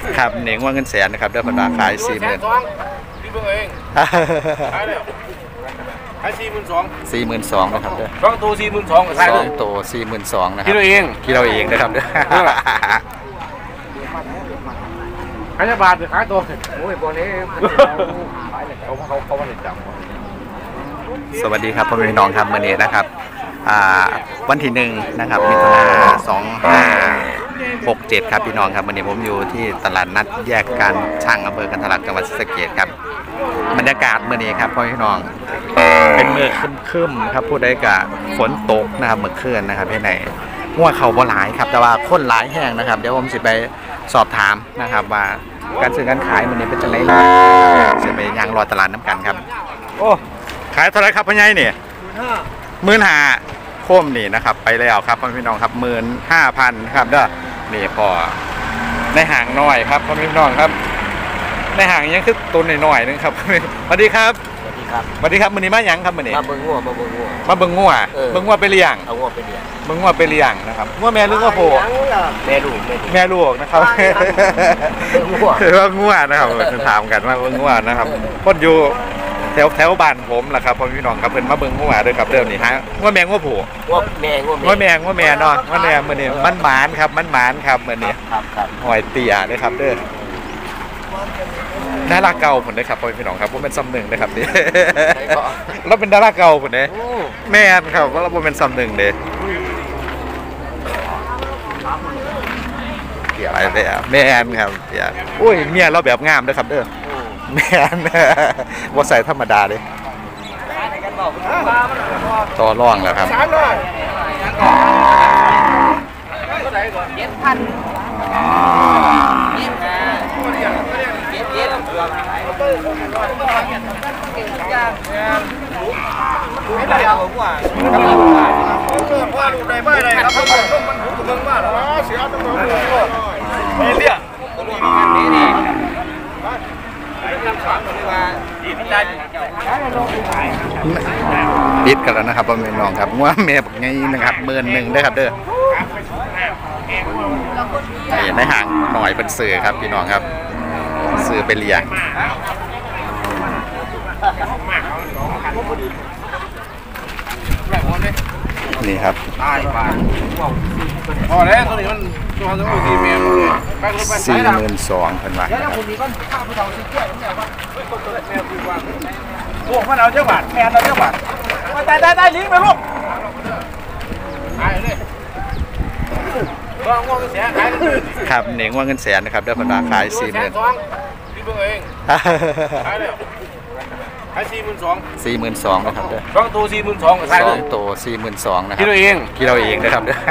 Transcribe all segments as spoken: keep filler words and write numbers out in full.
ครับเหน่งว่าเงินแสนนะครับได้ผลราคาสี่หมื่นพี่เบิ่งเองขายแล้วขายสี่หมื่นสองสี่หมื่นสองนะครับเด้อสองตัวสี่หมื่นสองขายสเลองตัวสี่หมื่นสองนะครับคิดเราเองคิดเราเองนะครับเด้อขายบาทหรือขายตัวโอ้ยบอลนี้เขาเขาเขาไม่ได้จำสวัสดีครับพ่อแม่พี่น้องครับวันนี้นะครับวันที่หนึ่งนะครับมิถุนาสองห้าหกเจ็ดครับพี่น้องครับวันนี้ผมอยู่ที่ตลาดนัดแยกการช่างอำเภอกันทรลักจังหวัดศรีสะเกษครับบรรยากาศเมื่อนี้ครับพ่อพี่น้องเป็นเมื่อคืมๆครับพูดได้กับฝนตกนะครับเมื่อคืนนะครับที่ไหนงัวเขาบ่หลายครับแต่ว่าคนหลายแห้งนะครับเดี๋ยวผมจะไปสอบถามนะครับว่าการซื้อการขายวันนี้เป็นจังไรจะไปยังรอตลาดน้ำกันครับโอ้ขายเท่าไรครับพ่อใหญ่เนี่ยหมื่นห้าโคมนี่นะครับไปแล้วครับพ่อพี่น้องครับหมื่นห้าพันครับเด้อนี่พอในห่างน้อยครับพ่อพี่น้องครับในห่างยังคือตัวน้อยๆนึงครับสวัสดีครับสวัสดีครับสวัสดีครับมื้อนี้มาหยังครับมื้อนี้มาเบิ่งงัวมาเบิ่งงัวมาเบิ่งงัวเบิ่งงัวไปเลี้ยงเอางัวไปเลี้ยงเบิ่งงัวไปเลี้ยงนะครับงัวแม่หรืองัวโผแม่ลูกแม่ลูกนะครับคือว่างัวนะครับจะถามกันว่าเบิ่งงัวนะครับคนอยู่แถวแถวบ้านผมแหละครับพ่อพี่น้องครับเพิ่นมาเบิ่งงัวด้วยครับเดิมนี่ฮะงัวแม่งัวโผงัวแม่งัวแม่งัวแม่เนาะงัวแม่มื้อนี้มันหมานครับมันหมานครับมื้อนี้ครับครับหอยเตี๋ยเลยครับเด้อดาราเก่าผมเลยครับพ่อพี่น้องครับผมเป็นซ้ำหนึ่งนะครับนี่เราเป็นดาราเก่าผมเนี่ยแม่นครับว่าเราเป็นซ้ำหนึ่งเด้เตี๋ยอะไรเด้อแม่นครับเตี๋ยอุ้ยเมียเราแบบงามด้วยครับเด้อแม่นว่าใส่ธรรมดาเลยต่อร่องแล้วครับเจ็ดพันเจ็ดห้าเจ็ดเจ็ดไม่ได้เอาหัวว่าดูได้ไม่ได้ครับมันมันหูตึงมากแล้วเสียตึงเลยนี่เรียกนี่นี่ปิดกันแล้วนะครับพ่อแม่น้องครับงัวแม่ไงนะครับหมื่นหนึ่งได้ครับเด้อในห่างหน่อยเป็นสื่อครับพี่น้องครับสื่อไปเลี้ยงนี่ครับพอแล้วตอนนี้มันตัวทั้งหมดสี่เมตรสี่หมื่นสองพันบาทครับพวกมันเอาเจ้าบาทแมนเอาเจ้าบาทได้ได้ได้ลิงไปลูกไปเลยครับเหน่งว่าเงินแสนนะครับได้ผลราคาสี่หมื่นพี่เบิ่งเองขายแล้วขายสี่หมื่นสองสี่หมื่นสองนะครับเด้อสองตัวสี่หมื่นสองสองตัวสี่หมื่นสองนะครับคิดเราเองคิดเราเองนะครับเด้อ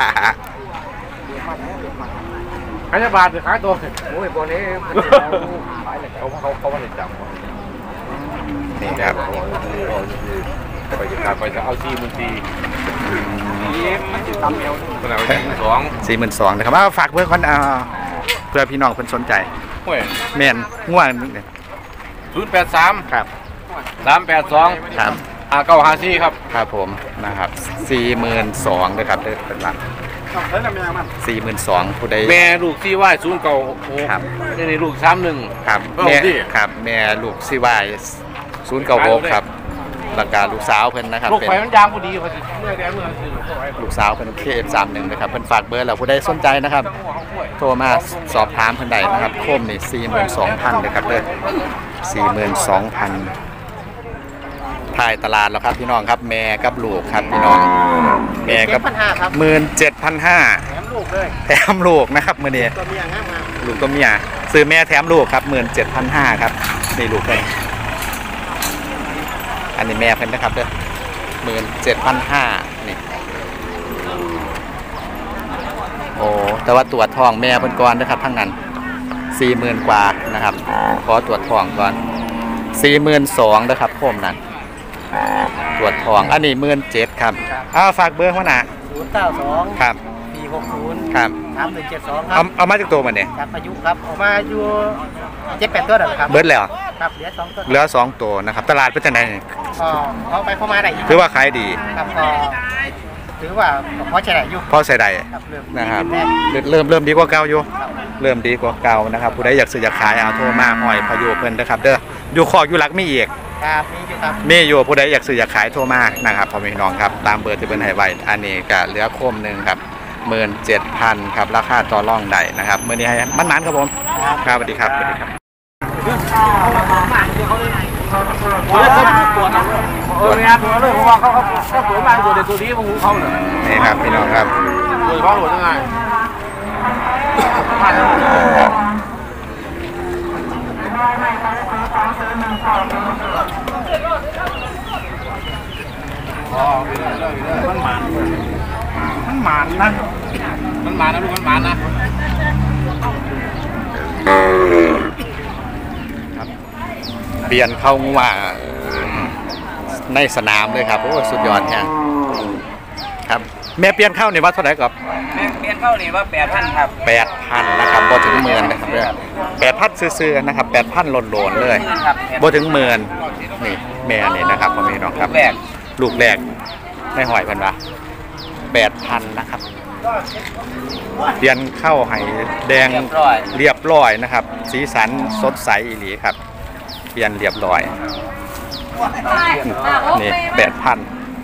ขายบาทหรือขายตัวโอ้ยบอลนี้เขาเขาเขาไม่ได้จำนี่ครับไปจะขาดไปจะเอาสี่หมื่นสี่มันจะตำเอวคนเอาสี่หมื่นสองสี่หมื่นสองนะครับว่าฝากเพื่อนคนเพื่อพี่น้องคนสนใจแมนง่วงศูนย์แปดสามครับสามแปดสองครับอ่าเก้าห้าสี่ครับครับผมนะครับสี่หมื่นสองเลยครับเด้อเป็นหลักสี่หมื่นสองผู้ใดแม่ลูกซีวายศูนย์เก้าครับนี่ลูกสามหนึ่งครับแม่ครับแม่ลูกซีวายศูนย์เก้าหกครับหลักการลูกสาวเพิ่นนะครับลูกไฟมันยางพอดีพอดีเมื่อเดือนเมื่อลูกสาวเพิ่นเคเอฟสามหนึ่งนะครับเพิ่นฝากเบอร์แล้วผู้ใดสนใจนะครับโทรมาสอบถามเพิ่นได้นะครับโคมนี่สี่หมื่นสองพันเลยครับเด้อสี่หมื่นสองพันถ่ายตลาดแล้วครับพี่น้องครับแม่กับลูกครับพี่น้องแม่กับหมื่นเจ็ดพันห้าแถมลูกเลยแถมลูกนะครับมื่อนี้ลูกตัวเมียซื้อแม่แถมลูกครับหมื่นเจ็ดพันห้าครับนี่ลูกเลยอันนี้แม่เพิ่นนะครับเด้อหมื่นเจ็ดพันห้านี่โอ้แต่ว่าตรวจทองแม่เพิ่นก่อนนะครับทั้งนั้นสี่หมื่นกว่านะครับขอตรวจทองก่อนสี่หมื่นสองนะครับโคมนั้นตรวจทองอันนี้หมื่นเจ็ดครับอ้าวฝากเบอร์เขาหน่ะศูนย์เก้าสองครับสี่หกศูนย์ครับสามหนึ่งเจ็ดสองครับเอามาจากตัวมันเนี่ยครับอายุครับออกมาอยู่เจ็ดแปดตัวแล้วครับเบิร์ดแล้วครับเหลือสองตัวเหลือสองตัวนะครับตลาดเป็นจังไงอ๋อเขาไปเข้ามาได้ถือว่าขายดีครับก็ถือว่าพอใช้ได้อยู่พอใส่ได้ครับเริ่มนะครับแน่เริ่มเริ่มดีกว่าเก่าอยู่เริ่มดีกว่าเก่านะครับผู้ใดอยากซื้ออยากขายเอาโทรมาหอยพายุเพิ่นนะครับเด้ออยู่คอกอยู่หลักมีอีกครับมีอยู่ครับมีอยู่ผู้ใดอยากซื้ออยากขายโทรมานะครับพ่อแม่พี่น้องครับตามเบอร์ที่เพิ่นให้ไว้อันนี้ก็เหลือโคมหนึงครับหมื่นเจ็ดพันครับราคาต่อรองได้นะครับมื้อนี้ให้มันมันๆครับผมครับสวัสดีครับสวัสดีครับเออเขาปวดเออเนี่ยปวดเลยเพราะว่าเขาเขาเขาปวดมากตัวเด็กตัวนี้มันหูเขาเลยนี่ครับพี่น้องครับปวดเขาปวดยังไงอ๋อมันหมานมันหมานนะมันหมานนะลูกมันหมานนะเปลี่ยนเข้าว่าในสนามเลยครับโอ้สุดยอดเนี่ยครับแม่เปลี่ยนเข้านี่ว่าเท่าไหร่กับแม่เปลี่ยนเข้านี่ว่าแปดพันครับแปดพันนะครับบ่ถึงหมื่นนะครับเด้อแปดพันซื่อๆนะครับแปดพันโลนๆเลยบ่ถึงหมื่นนี่แม่นี่นะครับพ่อแม่พี่น้องครับแรกลูกแรกไม่หอยเพิ่นว่าแปดพันนะครับเปลี่ยนเข้าให้แดงเรียบร้อยเรียบร้อยนะครับ สีสันสดใสอีหลีครับเปลี่ยนเรียบร้อยนี่แปดพัน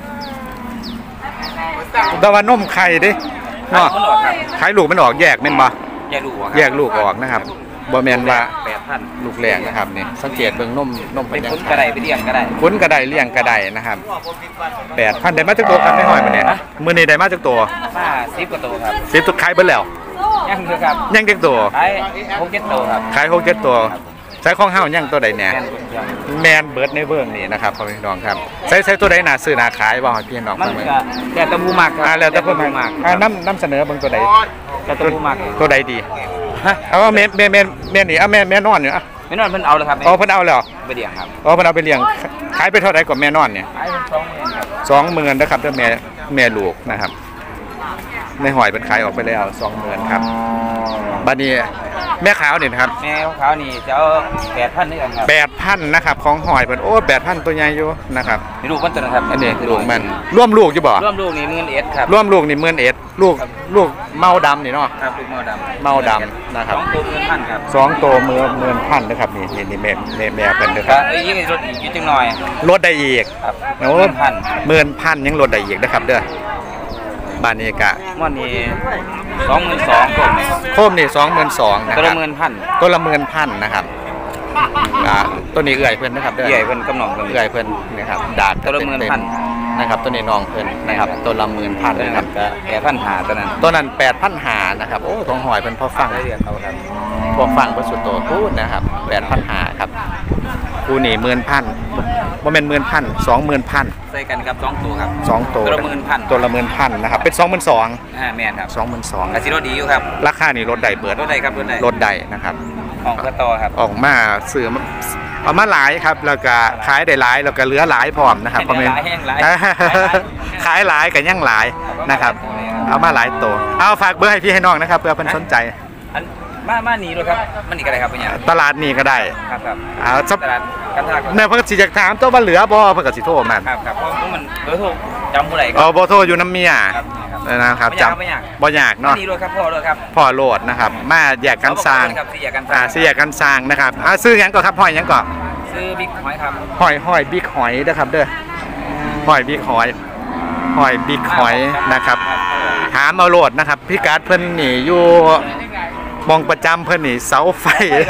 แต่ว่านมไข่ดิเนาะไข่ลูกมันออกแยกแม่นบ่แยกลูกแยกลูกออกนะครับบ่แม่นว่าแปดพันลูกแรกนะครับนี่สังเกตเบิ่งนมนมเป็เป็น นยังคุ้นกระไดไปเลี้ยงก็ได้คุ้นกระไดเลี้ยงกระไดนะครับแปดพันได้มาจากตัวครับไม่หอยมื้อนี้มื้อนี้ได้มาจากตัวมาสิบกว่าตัวครับสิบตัวขายเบิดแล้วยังคือครับยังจักตัวไอ้หกเจ็ดตัวครับขายหกเจ็ดตัวใช้ของเฮายังตัวใดเนี่ยแม่นคุณเชียงแมนเบิร์ดในเบิ่งนี่นะครับพ่อพี่น้องครับใช้ใช้ตัวใดน่าซื้อน่าขายบ่ให้พี่น้องมันฟังเบิ่งก็แล้วแต่ผู้มากครัอ่าแล้วแต่เพิ่นผู้มากอ่านำนำเสนอเบิ่งตัวใดแล้วแต่ผู้มากตัวใดดีฮะเอาว่าแม่แม่แม่แม่นี่อ่ะแม่แม่นอนอยู่อ่ะไม่นอนเพิ่นเอาเลยครับอ๋อเพิ่นเอาแล้วไปเลี้ยงครับอ๋อเพิ่นเอาไปเลี้ยงขายไปเท่าไหร่กว่าแม่นอนเนี่ยไอ้เป็นสองหมื่นครับสองหมื่นนะครับเด้อแม่แม่ลูกนะครับในหอยเป็นขายออกไปแล้วสองหมื่นครับบัดนี้แม่ขาวนี่นะครับแม่ขาวๆนี่จะเอาแปดพันนี่กันครับแปดพันนะครับของหอยเป็นโอ้แปดพันตัวใหญ่อยู่นะครับมีลูกมันตัวนะครับอันนี้ลูกมันร่วมลูกอยู่บ่ร่วมลูกนี่หมื่นเอ็ดครับร่วมลูกนี่หมื่นเอ็ดลูกลูกเมาดำนี่เนาะครับลูกเมาดำเมาดำนะครับสองตัวหมื่นพันครับสองตัวมือหมื่นพันนะครับนี่นี่นี่แม่แม่แม่เป็นนะคก็รับไอ้ยี่งรถอีกอยู่จังหน่อยลดได้อีกครับโอ้หมื่นพันหมื่นพันยังลดได้อีกนะครับเด้อบ้านนี้กะมันนี่สองหมื่นสองผมโคมนี่สองหมื่นสองนะตัวคละรับหมื่นพันตัวละหมื่นพันนะครับอ่าตัวนี้เอื่อยเพิ่นนะครับเด้อใหญ่เป็นกำหนองกันเอื่อยเพิ่นนะครับดาดตัวละหมื่นพันนะครับตัวนี้น้องเพิ่นนะครับตัวละหมื่นพันตัวนะนั้ครันบก็แก่พันหาตัวนั้นตัวนั้นแปดพันหานะครับโอ้ทองหอยเพิ่นพอฟังได้เรียกเขาครับพวกฟังประสุดโตพูดนะครับแปดพันหาครับกูนี่หมื่นพันว่าเป็นหมื่นพันสองหมื่นพันใส่กันครับสองตัวครับสองตัวตัวละหมื่นพันตัวละหมื่นพันนะครับเป็นสองหมื่นสองอ่าแมนครับสองหมื่นสองกาซิโรดีอยู่ครับราคานี่ลดได้เปิดรถใดครับรถใดลดได้นะครับของกระต่อครับออกมาซื้อมาเอามาหลายครับแล้วก็ขายได้หลายแล้วก็เหลือหลายพร้อมนะครับแห้งหลายแห้งหลายขายหลายกับย่างหลายนะครับ เอามาหลายตัวเอาฝากเบอร์ให้พี่ให้น้องนะครับเพื่อเพิ่นสนใจอันมามาหนีเลยครับมันหนีกันเลยครับเป็นยังตลาดนี่ก็ได้ครับครับเอาสักตลาดกันทากเนี่ยเพิ่นก็สิอยากถามตัวว่าเหลือบ่เพิ่นก็สิโทรมาครับครับเพราะมันเบอร์โทรจำผู้ใดคอ๋รัอบ่โทรอยู่น้ำเมียครับนะครับไม่ยากจำไม่ยากบ่ยากมาเนาะหนีเลยครับพ่อเลยครับพ่อโลดนะครับ มาแยกกันสร้างครับสี่แยกกันอ่าสิแยกกันสร้างนะครับอ่าซื้อหยังก่อนครับหอยหยังก่อนซื้อบิ๊กหอยครับหอยหอยบิ๊กหอยนะครับเด้อหอยบิ๊กหอยหอยบิ๊กหอยนะครับถามเอาโลดนะครับพี่การ์ดเพิ่นนี่อยู่มองประจำเพิ่นนี่เสาไฟ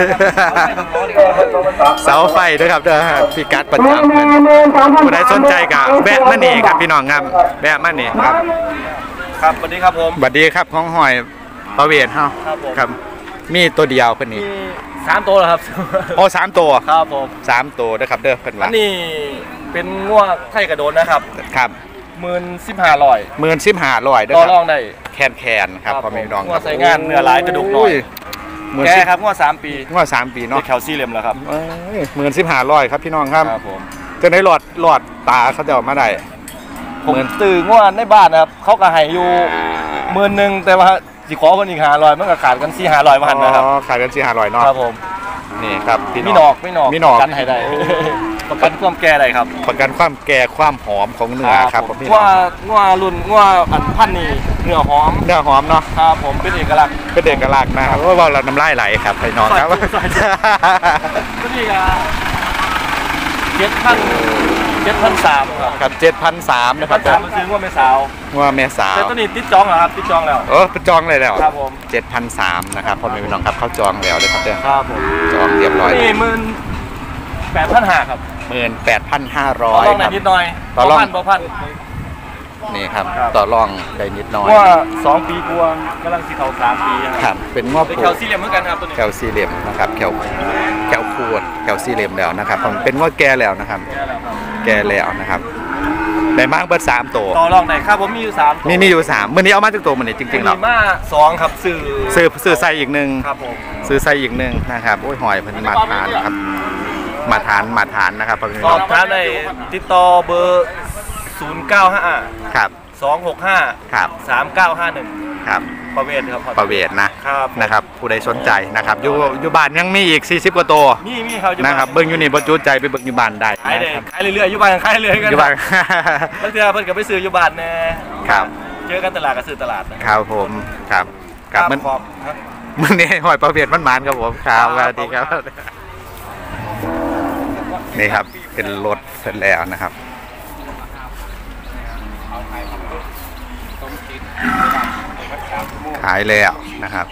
เสาไฟด้วยครับเด้อพี่การ์ดประจำเพิ่นผู้ใดสนใจก็แวะมานี่ครับพี่น้องครับแวะมานี่ครับครับสวัสดีครับผมบัดดีครับของหอยประเวศเฮาครับผมครับ มีตัวเดียวเพิ่นนี่มีสามตัวเหรอครับโอ้สามตัวครับผมสามตัวนะครับเด้อเพิ่นอัว่านนี้เป็นง่วงไทยกระโดนนะครับครับหมื่นสิบห้าร้อยหมื่นสิบห้าร้อยเด้อต่อครรัอบ งได้แคนแคนครับครับพ่อแม่พี่น้องงัวใส่งานเนื้อหลายกระดูกน้อยหมื่นแกสิบครับง่วงสามปีงวดสามปีได้เนาะแคลซี่เลียมแล้วครับหมื่นสิบห้าร้อยครับพี่น้องครับครับผมจะได้หลอดหลอดตาเขาจะออกมาได้ผมเหมือนตื่นง่วงในบ้านนะครับเขาก็ให้อยู่หมื่นหนึ่งแต่ว่าสิขอคนอีกห้าร้อยมันก็ขาดกันสี่ห้าร้อยมาหันนะครับอ๋อขายกันสี่ห้าร้อยเนาะครับผมนี่ครับพี่มีหนอกไม่หนอกมีหนอกกันให้ได้โอ้ตประกันความแก่อะไรครับประกันความแก่ความหอมของเนื้อครับผมพี่น้งัอวงครับงัวรุ่นงัวอันพันนี่เนื้อหอมเนื้อหอมเนาะครับผมเป็นเอกลักษณ์เป็นเอกลักษณ์นะครับเพราะว่าเราน้ำลายไหลครับพี่น้องครับใส่ใส่ ก็นี่ก็เจ็ดพันเจ็ดพันสามครับครับเจ็ดพันสามนะคพัรับนสามมันซื้องัวแม่สาวว่าเมษาแต่ตัวนี้ติดจองเหรอครับติดจองแล้วเออเป็นจองเลยแล้วครับผมเจ็ดพันสามนะครับพ่อแม่พี่น้องครับเขาจองแล้วเลยครับเด้อครับผมจองเรียบร้อยนี่หมื่นแปดพันห้าครับหมื่นแปดพันห้าร้ต่ออย รองหคน่อรัยบนิดหน่อยต่อรองพันบ่พันนี่ครับครับต่อรองได้นิดหน้อยว่าสองปีกวางกำลังสีเทาสามปีครับเป็นงอบเป็นผูแคลซีเรียมเหมือนกันครับตัวนี้แคลซีเรียมนะครับแคลแคลคูดแคลซีเรียมแล้วนะครับผมเป็นงอแก่แล้วนะครับ แก่แล้วนะครับได้มากเบิดสามตัวต่อรองไหนครับผมมีอยู่สามตัวมีมีอยู่สามมื่อนี้เอามาจากตัวมันนี่จริงๆแล้วมีมาสองครับสื่อซื้อซื้อใส่อีกหนึ่งครับผมซื้อใส่อีกหนึ่งนะครับโอ้ยหอยเพิ่นมาทานครับมาทานมาทานนะครับพ่อพี่สน้อองบถามได้ติดต่อเบอร์ศูนย์เก้าห้าครับสองหกห้าครับสามเก้าห้าหนึ่งครับประเวศครับประเวทนะครับ นะครับผู้ใดสนใจนะครับอยู่อยู่บ้านยังมีอีกสี่สิบกว่าตัวมีมีเขานะครับเบิ่งอยู่นี่บ่จุใจไปเบิ่งอยู่บ้านได้ขายเลยนะครับขายเรื่อยๆอยู่บ้านขายเรื่อยๆกันอยู่บ้านบางทีเพิ่นก็ไปซื้ออยู่บ้านแน่ครับเจอกันตลาดก็ซื้อตลาดนะครับผมครับครับมันขอบครับมันนี่หอยประเภทมันหมานครับผมครับสวัสดีครับนี่ครับเป็นรถเสร็จแล้วนะครับขายแล้วนะครับ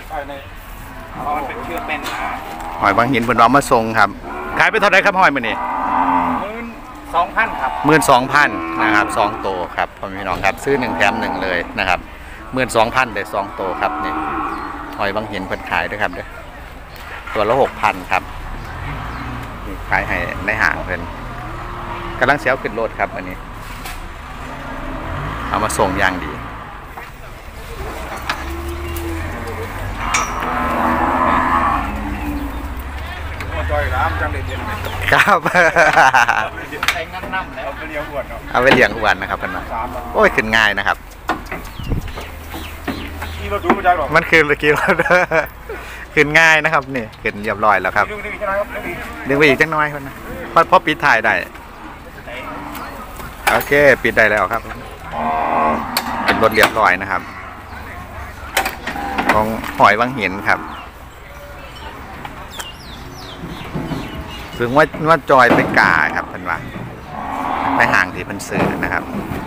หอยบางหินเพิ่นเอามาส่งครับขายไปเท่าไหร่ครับหอยมื้อนี้สองพันครับหมื่นสองพันนะครับสองโตวครับพ่อพี่น้องครับซื้อหนึ่งแถมหนึ่งเลยนะครับหมื่นสองพันได้สองโตวครับนี่หอยบางหินเพิ่นขายด้วยครับเด้อตัวละหกพันครับนี่ขายให้ในห้างเพิ่นกำลังเสียวขึ้นรถครับอันนี้เอามาส่งอย่างดีครับใช้งั้นน้ำแล้วเรียวอ้วนเนาะเอาไปเลี้ยงอ้วนนะครับเพิ่นว่าโอ้ยขึ้นง่ายนะครับที่เราดูมาจากหรอมันคือเมื่อกี้เรา ขึ้นง่ายนะครับนี่ขึ้นเรียบร้อยแล้วครับดูนี่ใช่ไหมครับดูนี่ดึงไปอีกจังน้อยคนนะพอพอปิดถ่ายได้โอเคปิดได้แล้วครับเป็นรถเรียบร้อยนะครับของหอยบางหินครับถึงว่าว่าจอยไปกาครับเพิ่นว่าไปห่างที่เพิ่นซื้อนะครับ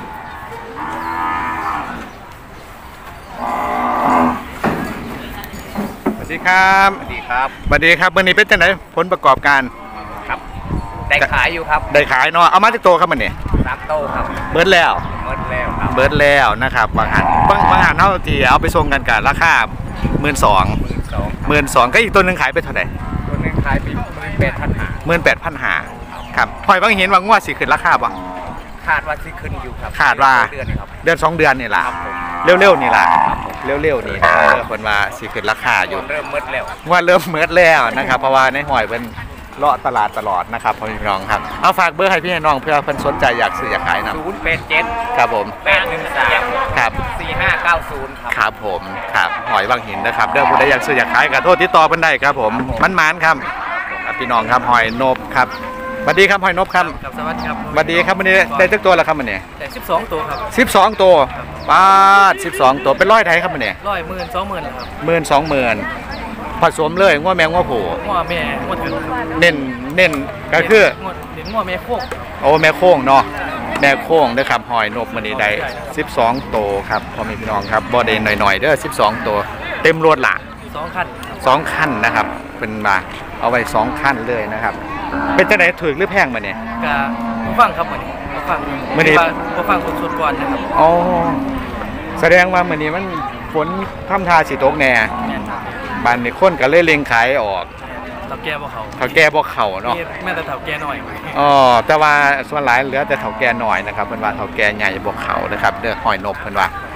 สวัสดีครับสวัสดีครับสวัสดีครับวันนี้เป็นจังไหนผลประกอบการครับได้ขายอยู่ครับได้ขายเนาะเอามาจากโตครับมันนี่สามโต้ครับเบิร์ดแล้วหมดแล้วครับเบิร์ดแล้วนะครับบางหันบางบางหันเท่าที่เอาไปส่งกันกับราคาหมื่นสองสองหมื่นสองก็อีกตัวหนึ่งขายไปเท่าไหร่ตัวนึงขายไปแปดพันหาหมื่นแปดพันหาครับหอยบางเห็นว่างวดสิขึ้นราคาบ่คาดว่าสิขึ้นอยู่ครับคาดว่าเดือนครับเดือนสองเดือนนี่ล่ะครับผมเร็วๆนี่ล่ะเร็วๆนี่นะเออคนว่าสิขึ้นราคาอยู่เริ่มมืดแล้วว่าเริ่มเมิดแล้วนะครับเพราะว่าในหอยเป็นเลาะตลาดตลอดนะครับพ่อพี่น้องครับเอาฝากเบอร์ให้พี่ให้น้องเพื่อเพิ่นสนใจอยากซื้ออยากขายนะศูนย์แปดเจ็ดครับผมแปดหนึ่งสามครับสี่ห้าเก้าศูนย์ครับครับผมครับหอยบางหินนะครับเด้อผู้ใดอยากซื้ออยากขายก็โทษติดต่อเพิ่นได้ครับผมมันหมานครับครับพี่น้องครับหอยนบครับสวัสดีครับหอยนบครับครับสวัสดีครับสวัสดีครับวันนี้ได้จักตัวแล้วครับวันนี้แต่สิบสองตัวครับสิบสองตัวป้าดสิบสองตัวเป็นร้อยไทยครับวันนี้ร้อยหมื่นสองหมื่นครับหมื่นสองหมื่นผสมเลยง้วแมงง้วผูงัวแม่งัวถึงเน้นเน้นก็คืองัวเลี้ยงงัวแม่โคกโอ้แม่โค้งเนาะแม่โค้งนะครับหอยนบวันนี้ได้สิบสองตัวครับพ่อแม่พี่น้องครับบ่ได้หน่อยๆเด้อสิบสองตัวเต็มรถละสองคันสองขั้นนะครับเป็นมาเอาไว้สองขั้นเลยนะครับ เป็นจะไหนถือหรือแพงมาเนี่ยกะผู้ฟังครับวันนี้ผู้ฟังมื้อนี้ผู้ฟังคนสุดก่อนนะครับอ๋อแสดงว่ามื้อนี้มันฝนทำทาสิตกแน่แม่นครับบ้านนี่คนก็เลยเล็งขายออกเต่าแก่บ่เขาเฒ่าแก่บ่เข้าเนาะมีแม่แต่เต่าแก่หน่อยอ๋อแต่ว่าส่วนหลายเหลือแต่เฒ่าแก่น้อยนะครับเพิ่นว่าเฒ่าแก่ใหญ่บ่เข้านะครับเด้อหอยนบเพิ่นว่า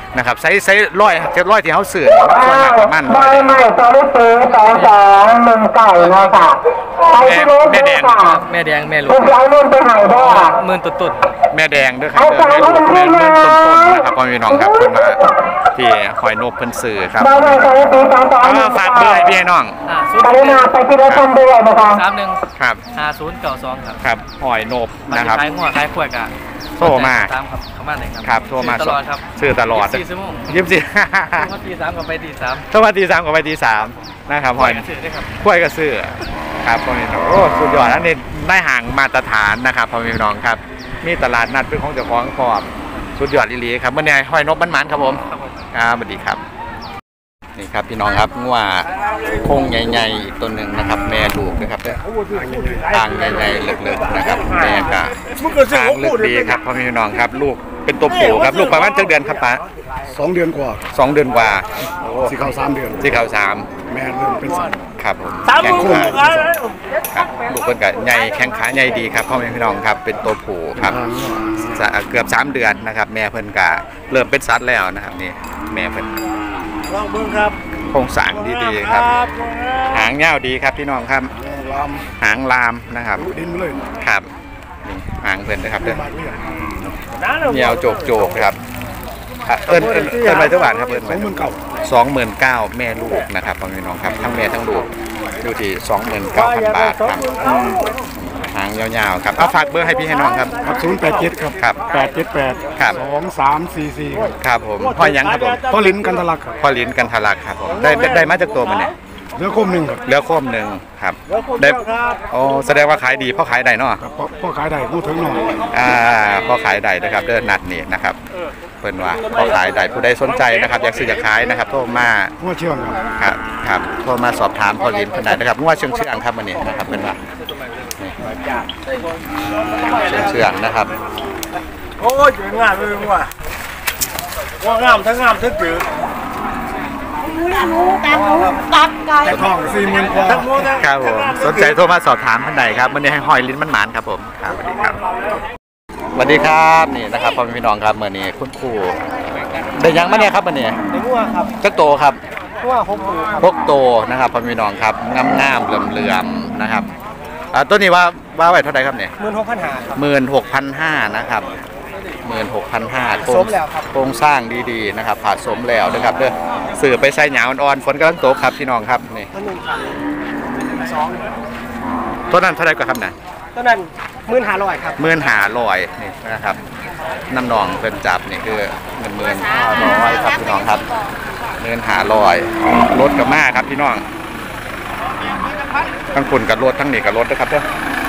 นะครับใช้ใช้ร้อยเจ็ดร้อยที่เขาสื่อส่วนมากประมาณร้อยไม่ไม่ตอนนี้ซื้อสองสองหนึ่งไก่เลยค่ะไปที่รถเลยค่ะแม่แดงแม่ลูลูกกเอาเงินไปให้พ่อหมื่นตุ่นตุ่นแม่แดงด้วยครับเด้อแม่ลูกแม่เงินต้นๆนะครับพ่อพี่น้องครับเพิ่นมาที่หอยนกเพิ่นสื่อครับไม่ไม่ตอนนี้ซื้อสองสองเอามาฝากเบอร์ให้พี่ให้น้องอ่าศูนกย์รุณาไปที่รถคันด้วยนะคะสามหนึ่งครับห้าศูนย์เก้าสองครับครับหอยนบมานะครับขายหัวขายขวดกันโทรมาตามครับเข้ามาไหนครับครับโทรมาตลอดครับซื้อตลอดสี่ชั่วโมงยี่สิบสี่เข้าตีสามกับไปตีสามเข้ามาตีสามกับไปตีสามนะครับหอยซื้อได้ครับกล้วยกระซื้อครับพ่อพี่น้องโอ้สุดยอดอันนี้ได้ห่างมาตรฐานนะครับพ่อพี่น้องครับมีตลาดนัดเป็นของเจ้าของพร้อมสุดยอดอีหลีครับเมื่อนี้หอยนบมันๆครับผมครับผมครับสวัสดีครับนี่ครับพี่น้องครับงัวโค้งใหญ่ๆอีกตัวหนึ่งนะครับ แม่ลูกนะครับทางใหญ่ๆเลิกๆนะครับแม่ก็ทางลึกดีครับพ่อพี่น้องครับ ลูกเป็นตัวผู้ครับลูกประมาณจักเดือนครับป้าสองเดือนกว่าสองเดือนกว่าสี่เข้าสามเดือนที่เขาสามแม่เริ่มเป็นสัตว์ครับผมแข้งขาครับลูกเพิ่นก็ใหญ่แข้งขาใหญ่ดีครับพ่อแม่พี่น้องครับเป็นตัวผู้ครับจะเกือบสามเดือนนะครับ แม่เพิ่นก็เริ่มเป็นสัตว์แล้วนะครับนี่แม่เพิ่นลองเบิ่งครับโครงสร้างดีๆครับ หางยาวดีครับพี่น้องครับลามหางลามนะครับดินไปเลยครับนี่หางเพิ่นนะครับเด้อมากเลยเหี่ยวโจกโจกครับอ่ะเอิ้นเอิ้นเอิ้นไปเท่าไหร่ครับเอิ้นสไปองหมื่นเก่าสองหมื่นเก้าแม่ลูกนะครับพ่อพี่น้องครับทั้งแม่ทั้งลูกอยู่ที่สองหมื่นเก้าพันบาทครับหางยาวๆครับเอาฝากเบอร์ให้พี่ให้น้องครับครับศูนย์แปดเจ็ดครับครับแปดเจ็ดแปดครับสองสามสี่สี่ครับครับผมพ่อยังครับผมพ่อลิ้นกันทะลักครับพ่อลิ้นกันทะลักครับผมได้ได้ได้มาจากตัวมันเนี่ยเรือคมหนึ่งครับเหลือโคมหนึ่งครับได้โอ้แสดงว่าขายดีพ่อขายได้เนาะครับพ่อพ่อขายได้พูดถึงหน่อยอ่าพ่อขายได้นะครับเดินนัดนี่นะครับเพิ่นว่าพ่อขายได้ผู้ใดสนใจนะครับอยากซื้ออยากขายนะครับโทรมาหัวเชื่องครับครับครับโทรมาสอบถามพ่อลิ้นเพิ่นได้นะครับงวดเชื่องเชื่องครับวันนี้นะครับเพิ่นว่านี่เชื่องนะครับโอ้ยงามเลยว่ะว่างามทั้งงามทั้งจืดตัดไก่แต่ทองสี่หมื่นกว่าทั้งหมดครับผมสนใจโทรมาสอบถามเพิ่นได้ครับวันนี้ให้ห้อยลิ้นมันหมานครับผมครับสวัสดีครับสวัสดีครับนี่นะครับพ่อแม่พี่น้องครับมื้อนี้คุณครูได้ยังมาเนี่ยครับมื้อนี้ในงัวครับจักโตครับงัวหกหมื่นครับพกโตนะครับพ่อแม่พี่น้องครับงามๆเหลื่อมๆนะครับอ่าตัวนี้ว่าว่าไว้เท่าไหร่ครับเนี่ยหมื่นหกพันหาครับหมื่นหกพันห้านะครับหมื่นหกพันห้าสมแล้วครับโครงสร้างดีๆนะครับผ่าสมแล้วนะครับเด้อสื่อไปใส่หยาอ่อนๆฝนกำลังตกครับพี่น้องครับนี่ตัวหนึ่งพันสองตัวนั้นเท่าไหร่ก็ครับเนี่ยตัวนั้นหมื่นห้าร้อยครับหมื่นหาลอยนี่นะครับน้ำนองเป็นจับนี่คือเงินหมื่นห้าร้อยครับพี่น้องครับหมื่นหาลอยรถกับมาครับพี่น้องทั้งคุณกับรถทั้งนี่กับรถนะครับเด้อ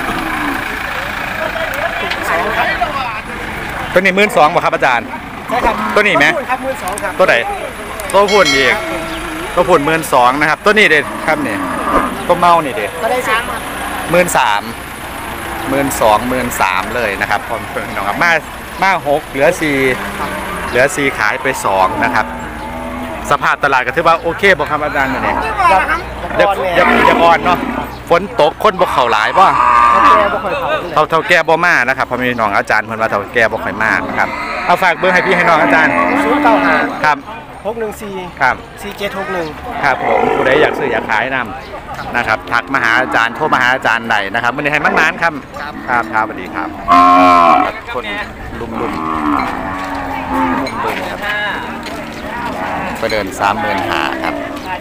ตัวนี้หมื่นสองป่ะครับอาจารย์ใช่ครับตัวนี้ไหมครับหมื่นสองครับตัวไหนตัวพุ่นอีกตัวพุ่นหมื่นสองนะครับตัวนี้เด็ดครับนี่ตัวเมานี่เด็ดก็ได้สิหมื่นสามหมื่นสองหมื่นสามเลยนะครับพอเพิ่งน้องครับมามาหกเหลือสี่เหลือสี่ขายไปสองนะครับสภาพตลาดก็ถือว่าโอเคบ่ครับอาจารย์เนี่ยอย่าอย่าอย่าอ่อนเนาะฝนตกคนบ่เข้าหลายบ่แกบ่ค่อยเผาเท่าเท่าแก่บ่มานะครับพอมีน้องอาจารย์เพิ่นว่าเท่าแก่บ่ค่อยมานะครับเอาฝากเบอร์ให้พี่ให้น้องอาจารย์ศูนย์เก้าห้าครับหกหนึ่งสี่ครับสี่เจ็ดหกหนึ่งครับผมผู้ใดอยากซื้ออยากขายนำนะครับทักมาหาอาจารย์โทรมาหาอาจารย์ใดนะครับวันนี้ให้มันนานครับครับครับสวัสดีครับคนลุมลุมลุมลุมครับไปเดินสามหมื่นห้าครับ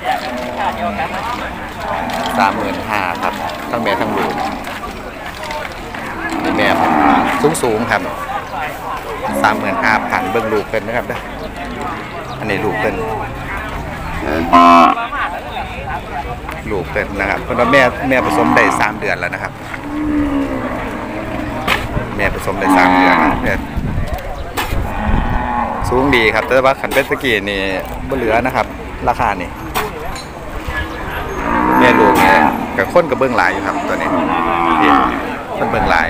สามหมื่นห้าครับทั้งแม่ทั้งลูกนี่แม่สูงสูงๆครับสามหมื่นห้าพันเบิ้งลูกเป็นนะครับเด้ออันนี้ลูกเป็นเออลูกเป็นนะครับเพราะว่าแม่แม่ผสมได้สามเดือนแล้วนะครับ แม่ผสมได้สามเดือนนะแม่สูงดีครับแต่ว่าขันเป็นตะกี้นี่บ่เหลือนะครับ ราคานี่แม่ลูกเนี่ยกับคนกับเบื้องหลายอยู่ครับตัวนี้นี่คนเบื้องหลาย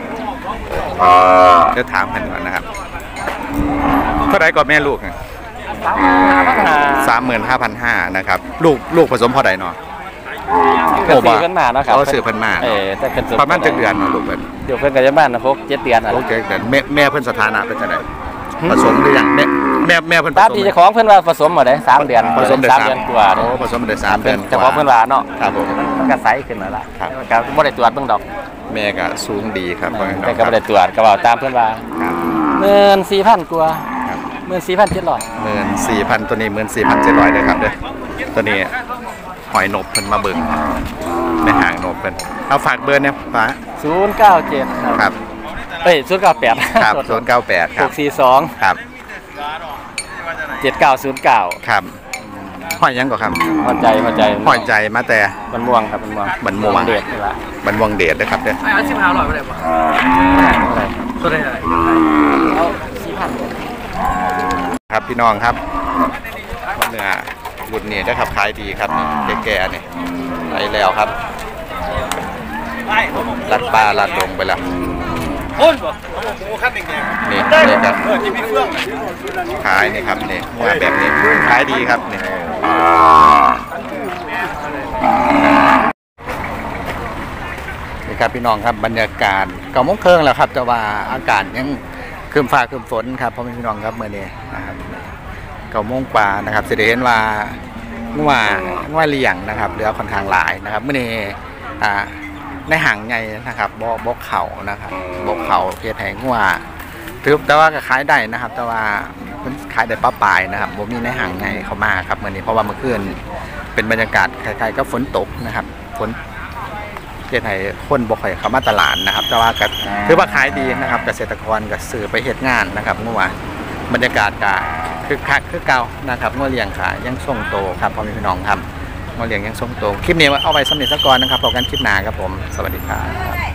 เดี๋ยวถามกันก่อนนะครับเท่าไหร่ก่อนแม่ลูกเนี่ยสามหมื่นห้าพันห้านะครับลูกลูกผสมพอใดเนาะก็สื่อเพิ่นมาเนาะครับเขาสื่อเพิ่นมาเออแต่เป็นประมาณเจ็ดเดือนเนาะลูกเพิ่นเดี๋ยวเพิ่นก็จะบ้านนะพวกเจ็ดเดือนอ่ะโอเคเดือนแม่แม่เพิ่นสถานะเป็นจังไดผสมหรือยังแม่แม่แม่เพิ่นผตามสมที่เจ้าของเพิ่นว่าผสมมาได้สามเดือนผสมได้สามสามเดือนกว่าโอ้ผสมได้สามเดือนกเจ้าของเพิ่นว่าเนาะครับผมมันก็ใสขึ้นแล้วล่ะครับก็บ่ได้ตรวจเบิ่งดอกแม่ก็สูงดีครับพ่อแม่พี่น้แต่องก็บ่ได้ตรวจก็เว้าตามเพิ่นว่าครับหมื่นสี่พันกว่าครับหมื่นสี่พันเจ็ดร้อยหมื่นสี่พันตัวนี้หมื่นสี่พันเจ็ดร้อยเลยครับเด้อตัวนี้หอยนบเพิ่นมาเบิ่งในห่างนบเพิ่นเอาฝากเบอร์เนี่ยฟ้าศูนย์เก้าเจ็ดครับเอ้ยศูนย์เก้าแปดครับศูนย์เก้าแปดคหรับกสี่สองครับเจ็ดเก้าศูนย์เก้าครับหอยยังก่อนครับพอใจพอใจหอยใจมาแต่มันม่วงครับมันม่วงมันม่วงเด็ดนี่ล่ะบันวังเดชนะครับเด้อไอ้เอาสิบห้าร้อยไปเลยป่ะอะไรตัวได้อะไรเอาสี่พันครับพี่น้องครับเนื้อบุญนี่ได้ครับขายดีครับนี่แก่ๆนี่ไปแล้วครับลัดปลาลัดลงไปแล้วคนบ่หมูขั้นแดงนี่นี่ครับเออที่พี่เฟื่องขายนี่ครับนี่ว่าแบบนี้ขายดีครับนี่นี่ครับพี่น้องครับบรรยากาศเก่าโมงครึ่งแล้วครับแต่ว่าอากาศยังครึมฟ้าครึมฝนครับพ่อแม่พี่น้องครับเมื่อนี้นะครับเก่าโมงกว่านะครับจะได้เห็นว่างัวงัวเลี้ยงนะครับเหลือค่อนข้างหลายนะครับเมื่อนี้อ่าในห่างใหญ่นะครับบ่บ่เขานะครับบ่เขาเพศแห่งงัวถือแต่ว่าก็ขายได้นะครับ แต่ว่าเพิ่นขายได้ป้าปลายนะครับบ่มีในห่างใหญ่เข้ามาครับเมื่อนี้เพราะว่าเมื่อคืนเป็นบรรยากาศคล้ายๆกับฝนตกนะครับฝนเฮ็ดให้คนบ่ค่อยเข้ามาตลาดนะครับ แต่ว่าก็ถือว่าขายดีนะครับเกษตรกรก็ซื้อไปเฮ็ดงานนะครับเมื่อวานบรรยากาศก็คึกคักคือเก่านะครับงัวเลี้ยงขายยังทรงโตครับพ่อแม่พี่น้องครับงัวเลี้ยงยังทรงโตคลิปนี้เอาไว้สำเร็จซะก่อนนะครับพบกันคลิปหน้าครับผมสวัสดีครับ